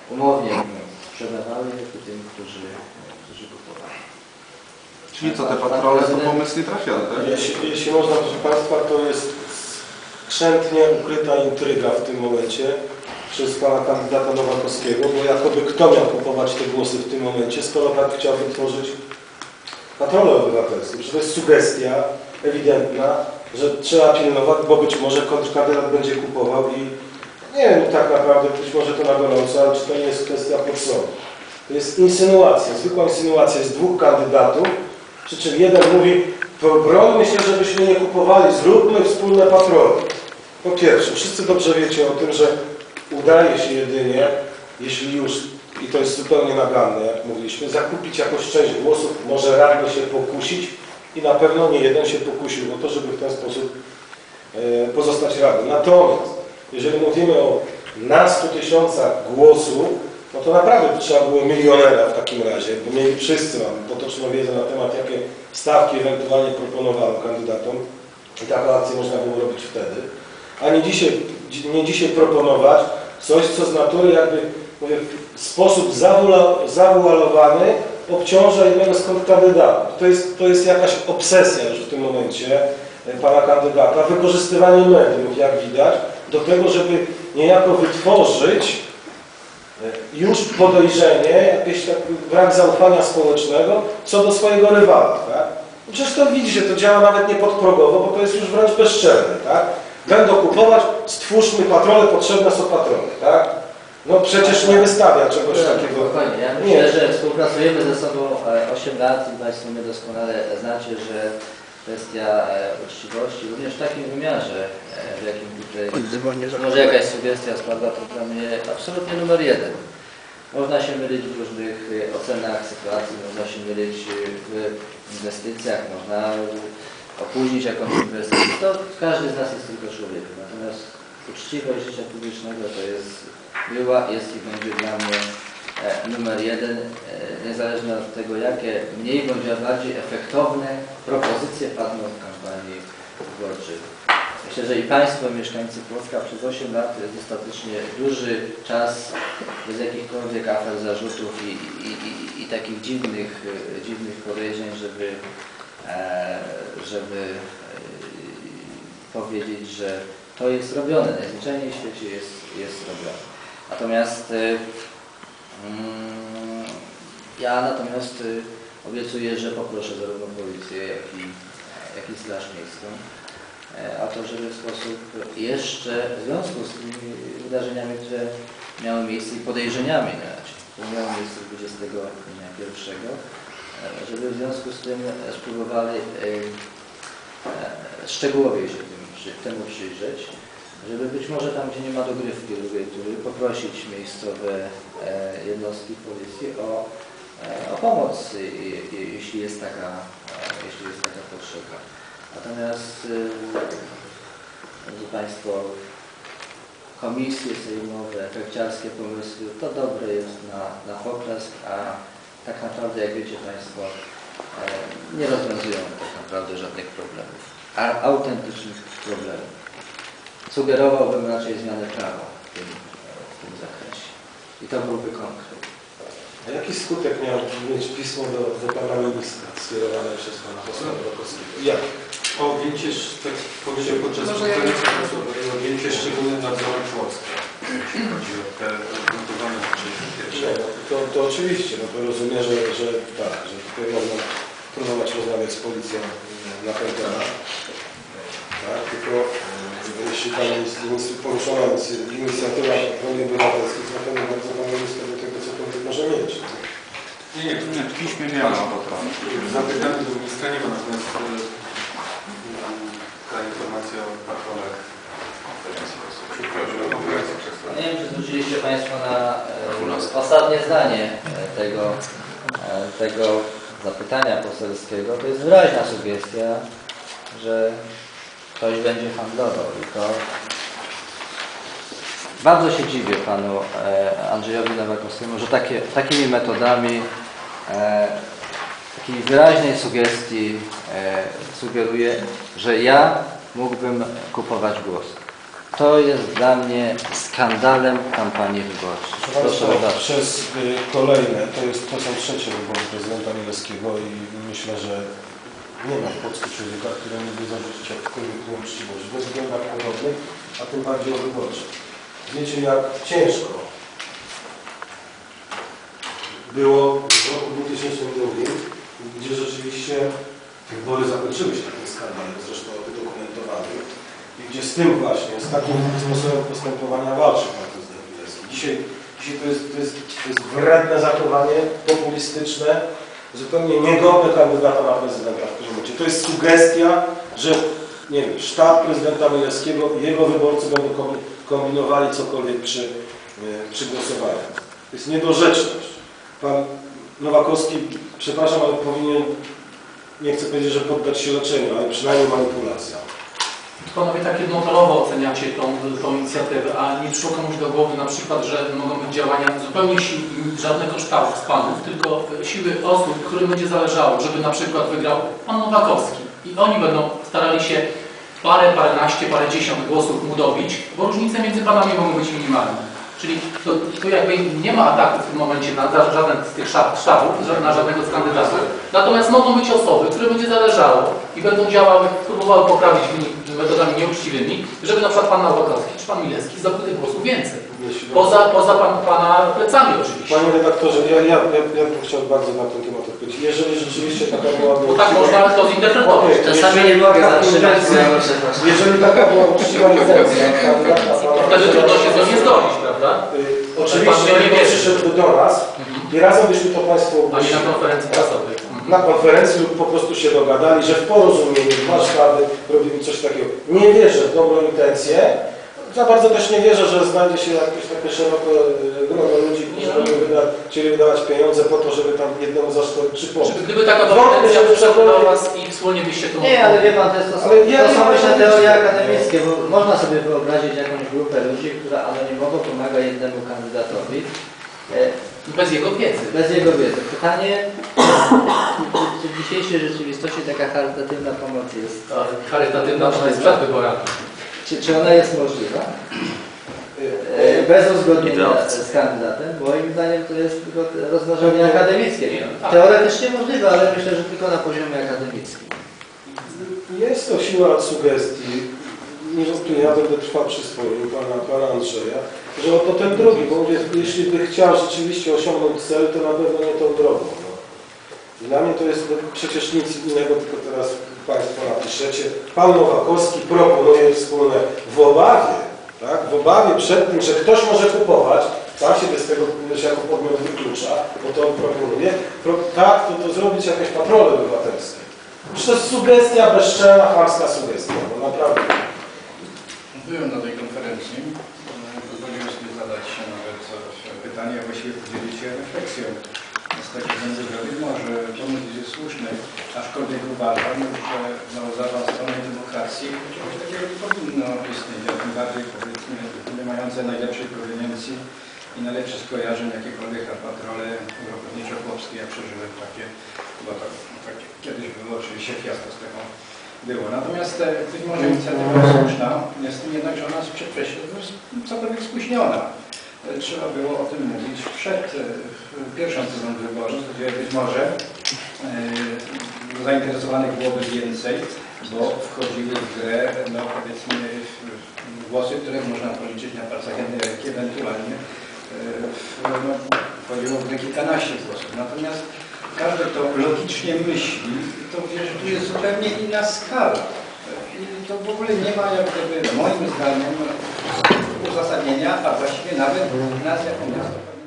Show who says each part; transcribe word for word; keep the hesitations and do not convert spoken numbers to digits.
Speaker 1: umownie sprzedawały je tym, którzy, którzy kupowali.
Speaker 2: Czyli co, te patrole to pomysł nie trafiony, tak?
Speaker 3: Jeśli, jeśli można, proszę Państwa, to jest skrzętnie ukryta intryga w tym momencie przez pana kandydata Nowakowskiego, bo jakoby kto miał kupować te głosy w tym momencie, skoro tak chciał wytworzyć patrolę obywatelską. Że to jest sugestia ewidentna, że trzeba pilnować, bo być może kontrkandydat będzie kupował i nie wiem tak naprawdę, być może to na gorąco, ale czy to nie jest kwestia podsądu. To jest insynuacja, zwykła insynuacja jest dwóch kandydatów, przy czym jeden mówi, brońmy się, żebyśmy nie kupowali, zróbmy wspólne patrole. Po pierwsze, wszyscy dobrze wiecie o tym, że udaje się jedynie, jeśli już, i to jest zupełnie naganne, jak mówiliśmy, zakupić jakąś część głosów, może radny się pokusić i na pewno nie jeden się pokusił o to, żeby w ten sposób e, pozostać radnym. Natomiast, jeżeli mówimy o nastu tysiącach głosów, no to naprawdę trzeba było milionera w takim razie, bo mieli wszyscy mamy potoczną wiedzę na temat, jakie stawki ewentualnie proponowano kandydatom i taką akcję można było robić wtedy, a nie dzisiaj, nie dzisiaj proponować coś, co z natury jakby mówię, w sposób zawualowany obciąża jednego z kontrkandydatów. To jest, to jest jakaś obsesja już w tym momencie pana kandydata, wykorzystywanie mediów, jak widać, do tego, żeby niejako wytworzyć już podejrzenie, jakiś taki brak zaufania społecznego co do swojego rywala. Tak? Przecież to widzicie, to działa nawet nie podprogowo, bo to jest już wręcz bezczelne. Tak? Będą kupować, stwórzmy patrole, potrzebne są patrole. Tak? No przecież nie wystawia czegoś takiego.
Speaker 1: Spokojnie, ja myślę, nie. że współpracujemy ze sobą osiem lat i Państwo mnie doskonale znacie, że kwestia uczciwości, również w takim wymiarze, w jakim tutaj może jakaś sugestia spadła, to dla mnie absolutnie numer jeden. Można się mylić w różnych ocenach sytuacji, można się mylić w inwestycjach, można opóźnić jakąś inwestycję. To każdy z nas jest tylko człowiekiem. Natomiast uczciwość życia publicznego to jest, była, jest i będzie dla mnie numer jeden, niezależnie od tego, jakie mniej bądź bardziej efektowne propozycje padną w kampanii wyborczej. Myślę, że i Państwo, mieszkańcy Płocka, przez osiem lat to jest dostatecznie duży czas bez jakichkolwiek afer, zarzutów i, i, i, i takich dziwnych, dziwnych podejrzeń, żeby, żeby powiedzieć, że to jest robione. Najzwyczajniej w świecie jest, jest robione. Natomiast ja natomiast obiecuję, że poproszę zarówno policję, jak i, jak i Straż Miejską a to, żeby w sposób jeszcze w związku z tymi wydarzeniami, które miały miejsce i podejrzeniami raczej, które miały miejsce dwudziestego pierwszego, żeby w związku z tym spróbowali szczegółowiej się tym, temu przyjrzeć, żeby być może tam, gdzie nie ma dogrywki drugiej tury, poprosić miejscowe jednostki policji o, o pomoc, jeśli jest taka, jeśli jest taka potrzeba. Natomiast, drodzy Państwo, komisje sejmowe, efekciarskie pomysły, to dobre jest na, na poklask, a tak naprawdę, jak wiecie Państwo, nie rozwiązują tak naprawdę żadnych problemów, a autentycznych problemów. Sugerowałbym raczej zmianę prawa w tym, w tym zakresie. I to byłby konkret.
Speaker 3: A jaki skutek miał mieć pismo do, do pana ministra skierowane przez pana posła Nowakowskiego? Jak?
Speaker 4: O objęcie, tak powiedział podczas spotkania, o objęcie szczególnym nadzorem Płocka. Jeśli chodzi o te odnotowane pierwsze.
Speaker 3: No, to, to oczywiście, no to rozumiem, że, że tak, że tutaj można próbować rozmawiać z policją na ten temat. Tak, tylko jeśli pan jest poruszona inicjatywa Unii Obywatelskiej, to na pewno bardzo pan minister do tego, co pan może mieć.
Speaker 4: Nie, nie, nie, w piśmie miałem zapytanie do ministra, nie ma, natomiast ta informacja o patrolach
Speaker 1: nie wiem, czy zwróciliście Państwo na e, ostatnie zdanie tego, e, tego zapytania poselskiego. To jest wyraźna sugestia, że ktoś będzie handlował i to bardzo się dziwię panu e, Andrzejowi Nowakowskiemu, że takie, takimi metodami e, takiej wyraźnej sugestii e, sugeruje, że ja mógłbym kupować głos. To jest dla mnie skandalem kampanii wyborczej.
Speaker 3: Proszę
Speaker 1: Proszę
Speaker 3: Państwa,
Speaker 1: bardzo.
Speaker 3: przez y, kolejne, to, jest, to są trzecie wybory prezydenta Milewskiego i myślę, że nie ma w Polsce człowieka, który nie by zarzucić jakkolwiek nieuczciwość, bez względów podobnych, a tym bardziej o wyborczych. Wiecie, jak ciężko było w roku dwutysięcznym drugim, gdzie rzeczywiście wybory zakończyły się takim skandalem, zresztą udokumentowanym, i gdzie z tym właśnie, z takim sposobem postępowania walczył pan prezydent Milewski. Dzisiaj, dzisiaj to, jest, to, jest, to jest wredne zachowanie, populistyczne, zupełnie niegodne kandydata na prezydenta w którym momencie. To jest sugestia, że nie wiem, sztab prezydenta Milewskiego i jego wyborcy będą kombinowali cokolwiek przy, przy głosowaniu. To jest niedorzeczność. Pan Nowakowski, przepraszam, ale powinien, nie chcę powiedzieć, że poddać się leczeniu, ale przynajmniej manipulacja.
Speaker 5: Panowie tak jednotorowo oceniacie tą, tą inicjatywę, a nie przyszło komuś do głowy na przykład, że mogą być działania zupełnie sił, żadnego sztabu z panów, tylko siły osób, którym będzie zależało, żeby na przykład wygrał pan Nowakowski i oni będą starali się parę, paręnaście, parędziesiąt głosów mu dobić, bo różnice między panami mogą być minimalne. Czyli to, to jakby nie ma ataku w tym momencie na żaden z tych sztabów, na żadnego z kandydatów. Natomiast mogą być osoby, które będzie zależało i będą działały, próbowały poprawić wynik metodami nieuczciwymi, żeby na przykład pan Nowakowski czy pan Milewski zdobył tych głosów więcej. Poza, poza pan, pana plecami oczywiście.
Speaker 3: Panie redaktorze, ja, ja, ja, ja bym chciał bardzo na ten temat odpowiedzieć. Jeżeli rzeczywiście taka była...
Speaker 5: Bo tak można to zinterpretować.
Speaker 1: Czasami nie mogę zatrzymać.
Speaker 3: Jeżeli taka była uczciwa intencja kandydata pana...
Speaker 5: Wtedy trudno się z nią nie zgodzić, prawda?
Speaker 3: Y, oczywiście nie przyszedł do nas i razem byśmy to Państwo...
Speaker 5: A nie na konferencji prasowej.
Speaker 3: Na konferencji lub po prostu się dogadali, że w porozumieniu dwa sztaby robili coś takiego. Nie wierzę w dobrą intencję. Za bardzo też nie wierzę, że znajdzie się jakieś takie szerokie grono ludzi, którzy będą wyda, chcieli wydawać pieniądze po to, żeby tam jednemu zaszkodzić czy pomóc.
Speaker 5: Czy gdyby taka konferencja przyszła do Was i wspólnie byście to...
Speaker 1: Nie, ale wie pan, to, jest to,
Speaker 3: Ale ja
Speaker 1: to są
Speaker 3: nie
Speaker 1: myślę
Speaker 3: mam-
Speaker 1: teorie akademickie, bo można sobie wyobrazić jakąś grupę ludzi, która anonimowo pomaga jednemu kandydatowi. E,
Speaker 5: Bez jego wiedzy.
Speaker 1: Bez jego wiedzy. Pytanie, czy w dzisiejszej rzeczywistości taka charytatywna pomoc jest,
Speaker 5: Charytatywna to jest przed wyborami.
Speaker 1: czy, czy ona jest możliwa? E, Bez uzgodnienia z kandydatem, moim zdaniem to jest tylko rozważanie akademickie. Teoretycznie możliwe, ale myślę, że tylko na poziomie akademickim.
Speaker 3: Jest to siła sugestii. Niewątpliwie ja będę trwał przy swoim, pana, pana Andrzeja, że oto ten drugi, bo mówię, jeśli by chciał rzeczywiście osiągnąć cel, to na pewno nie tą drogą. No. Dla mnie to jest przecież nic innego, tylko teraz Państwo napiszecie. Pan Nowakowski proponuje wspólne w obawie, tak? W obawie przed tym, że ktoś może kupować, sam się bez tego jako podmiot wyklucza, bo to on proponuje, pro, tak, to, to zrobić jakieś patrole obywatelskie. Przecież to jest sugestia bezczelna, chamska sugestia, no naprawdę.
Speaker 6: Byłem na tej konferencji, pozwoliłem sobie zadać nawet pytanie, a właściwie podzielić się refleksją. Z takiego względu, że być może pomysł jest słuszny, aczkolwiek uważam, że no, zaawansowanej demokracji czegoś takiego nie powinno istnieć, a tym bardziej powiedzmy nie mające najlepszej proweniencji i najlepszych skojarzeń jakiekolwiek na patrole europejniczo-chłopskie, ja przeżyłem takie, bo to, tak kiedyś było oczywiście fiasko z tego było. Natomiast e, być może inicjatywa jest słuszna, jest tym jednak, że ona jest przedwcześnie cokolwiek spóźniona. E, trzeba było o tym mówić przed e, pierwszą turą wyborów, gdzie być może e, zainteresowanych byłoby więcej, bo wchodziły w grę, no powiedzmy, głosy, które można policzyć na palcach jednej ręki, ewentualnie e, no, wchodziło w grę kilkanaście głosów. Natomiast każdy, kto logicznie myśli, to wie, że tu jest zupełnie inna skala. I to w ogóle nie ma, jak gdyby, moim zdaniem, uzasadnienia, a właściwie nawet nas jako miasto.